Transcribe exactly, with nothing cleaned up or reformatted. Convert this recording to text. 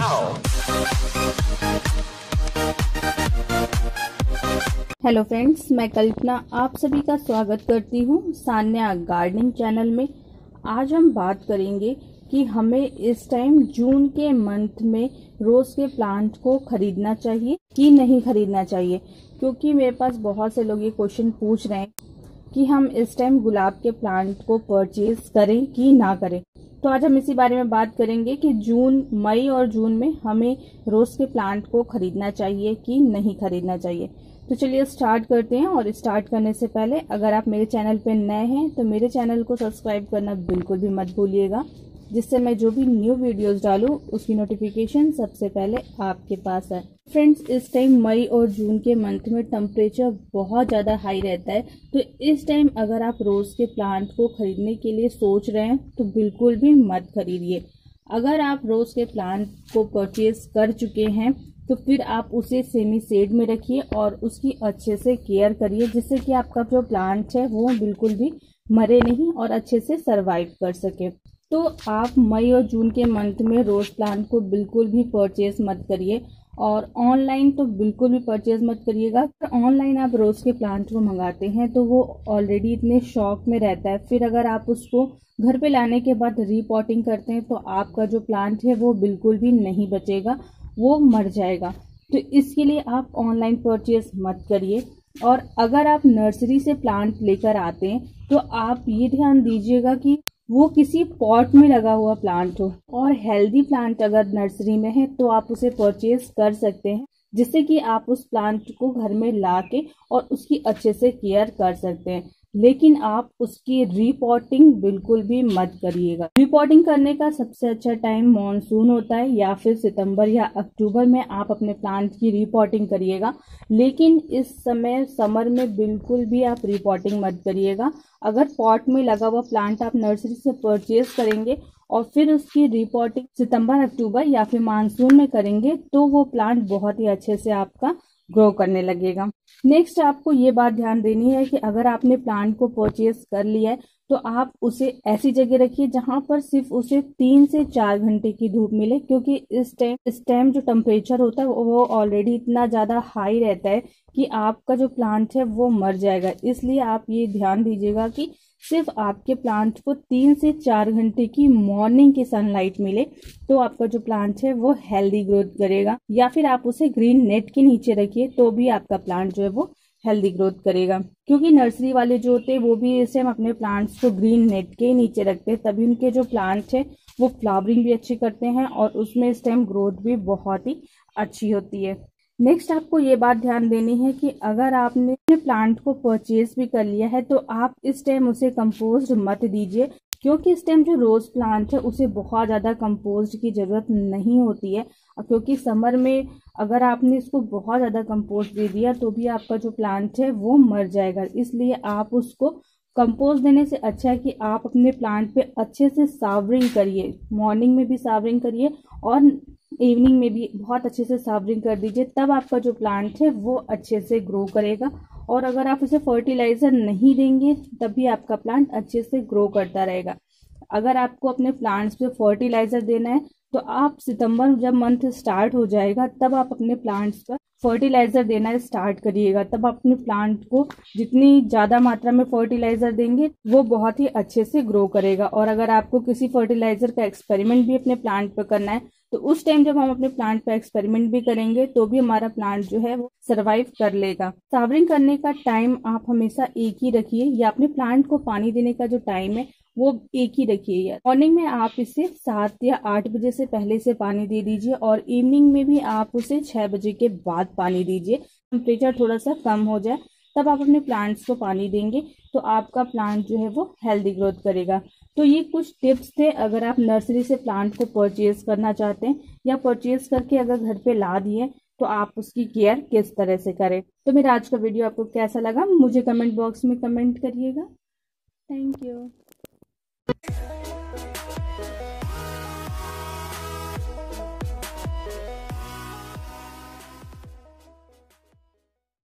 Hello friends, मैं कल्पना आप सभी का स्वागत करती हूँ सान्या गार्डनिंग चैनल में। आज हम बात करेंगे कि हमें इस टाइम जून के मंथ में रोज के प्लांट को खरीदना चाहिए कि नहीं खरीदना चाहिए, क्योंकि मेरे पास बहुत से लोग ये क्वेश्चन पूछ रहे हैं कि हम इस टाइम गुलाब के प्लांट को परचेज करें कि ना करें। तो आज हम इसी बारे में बात करेंगे कि जून मई और जून में हमें रोज के प्लांट को खरीदना चाहिए कि नहीं खरीदना चाहिए। तो चलिए स्टार्ट करते हैं। और स्टार्ट करने से पहले अगर आप मेरे चैनल पर नए हैं तो मेरे चैनल को सब्सक्राइब करना बिल्कुल भी मत भूलिएगा, जिससे मैं जो भी न्यू वीडियोस डालूं उसकी नोटिफिकेशन सबसे पहले आपके पास है। फ्रेंड्स, इस टाइम मई और जून के मंथ में टेम्परेचर बहुत ज़्यादा हाई रहता है, तो इस टाइम अगर आप रोज़ के प्लांट को खरीदने के लिए सोच रहे हैं तो बिल्कुल भी मत खरीदिए। अगर आप रोज़ के प्लांट को परचेज कर चुके हैं तो फिर आप उसे सेमी शेड में रखिए और उसकी अच्छे से केयर करिए, जिससे कि आपका जो प्लांट है वो बिल्कुल भी मरे नहीं और अच्छे से सरवाइव कर सके। तो आप मई और जून के मंथ में रोज प्लांट को बिल्कुल भी परचेज मत करिए, और ऑनलाइन तो बिल्कुल भी परचेज मत करिएगा। ऑनलाइन आप रोज के प्लांट को मंगाते हैं तो वो ऑलरेडी इतने शॉक में रहता है, फिर अगर आप उसको घर पे लाने के बाद रीपॉटिंग करते हैं तो आपका जो प्लांट है वो बिल्कुल भी नहीं बचेगा, वो मर जाएगा। तो इसके लिए आप ऑनलाइन परचेज मत करिए। और अगर आप नर्सरी से प्लांट लेकर आते हैं तो आप ये ध्यान दीजिएगा कि वो किसी पॉट में लगा हुआ प्लांट हो, और हेल्दी प्लांट अगर नर्सरी में है तो आप उसे परचेज कर सकते हैं, जिससे कि आप उस प्लांट को घर में ला के और उसकी अच्छे से केयर कर सकते हैं। लेकिन आप उसकी रीपॉटिंग बिल्कुल भी मत करिएगा। रीपॉटिंग करने का सबसे अच्छा टाइम मॉनसून होता है, या फिर सितंबर या अक्टूबर में आप अपने प्लांट की रीपॉटिंग करिएगा। लेकिन इस समय समर में बिल्कुल भी आप रीपॉटिंग मत करिएगा। अगर पॉट में लगा हुआ प्लांट आप नर्सरी से परचेज करेंगे और फिर उसकी रीपॉटिंग सितंबर अक्टूबर या फिर मानसून में करेंगे तो वो प्लांट बहुत ही अच्छे से आपका ग्रो करने लगेगा। नेक्स्ट आपको ये बात ध्यान देनी है कि अगर आपने प्लांट को परचेज कर लिया है तो आप उसे ऐसी जगह रखिए जहां पर सिर्फ उसे तीन से चार घंटे की धूप मिले, क्योंकि इस टाइम इस टाइम जो टेम्परेचर होता है वो ऑलरेडी इतना ज़्यादा हाई रहता है कि आपका जो प्लांट है वो मर जाएगा। इसलिए आप ये ध्यान दीजिएगा कि सिर्फ आपके प्लांट को तीन से चार घंटे की मॉर्निंग की सनलाइट मिले, तो आपका जो प्लांट है वो हेल्दी ग्रोथ करेगा। या फिर आप उसे ग्रीन नेट के नीचे रखिए तो भी आपका प्लांट जो है वो हेल्दी ग्रोथ करेगा, क्योंकि नर्सरी वाले जो होते हैं वो भी इस टाइम अपने प्लांट्स को ग्रीन नेट के नीचे रखते हैं, तभी उनके जो प्लांट है वो फ्लावरिंग भी अच्छी करते हैं और उसमें इस टाइम ग्रोथ भी बहुत ही अच्छी होती है। नेक्स्ट आपको ये बात ध्यान देनी है कि अगर आपने अपने प्लांट को परचेज भी कर लिया है तो आप इस टाइम उसे कंपोस्ट मत दीजिए, क्योंकि इस टाइम जो रोज प्लांट है उसे बहुत ज़्यादा कंपोस्ट की ज़रूरत नहीं होती है। क्योंकि समर में अगर आपने इसको बहुत ज़्यादा कंपोस्ट दे दिया तो भी आपका जो प्लांट है वो मर जाएगा। इसलिए आप उसको कंपोस्ट देने से अच्छा है कि आप अपने प्लांट पे अच्छे से सावरिंग करिए, मॉर्निंग में भी सावरिंग करिए और इवनिंग में भी बहुत अच्छे से सावरिंग कर दीजिए, तब आपका जो प्लांट है वो अच्छे से ग्रो करेगा। और अगर आप उसे फर्टिलाइज़र नहीं देंगे तब भी आपका प्लांट अच्छे से ग्रो करता रहेगा। अगर आपको अपने प्लांट्स पे फर्टिलाइज़र देना है तो आप सितंबर जब मंथ स्टार्ट हो जाएगा तब आप अपने प्लांट्स पर फर्टिलाइज़र देना स्टार्ट करिएगा। तब आप अपने प्लांट को जितनी ज़्यादा मात्रा में फर्टिलाइज़र देंगे वो बहुत ही अच्छे से ग्रो करेगा। और अगर आपको किसी फर्टिलाइज़र का एक्सपेरिमेंट भी अपने प्लांट पर करना है तो उस टाइम जब हम अपने प्लांट पर एक्सपेरिमेंट भी करेंगे तो भी हमारा प्लांट जो है वो सर्वाइव कर लेगा। सावरिंग करने का टाइम आप हमेशा एक ही रखिए, या अपने प्लांट को पानी देने का जो टाइम है वो एक ही रखिए। मॉर्निंग में आप इसे सात या आठ बजे से पहले से पानी दे दीजिए और इवनिंग में भी आप उसे छह बजे के बाद पानी दीजिए। टेम्परेचर थोड़ा सा कम हो जाए तब आप अपने प्लांट्स को पानी देंगे तो आपका प्लांट जो है वो हेल्दी ग्रोथ करेगा। तो ये कुछ टिप्स थे अगर आप नर्सरी से प्लांट को परचेज करना चाहते हैं, या परचेज करके अगर घर पे ला दिए तो आप उसकी केयर किस तरह से करें। तो मेरा आज का वीडियो आपको कैसा लगा मुझे कमेंट बॉक्स में कमेंट करिएगा। Thank you.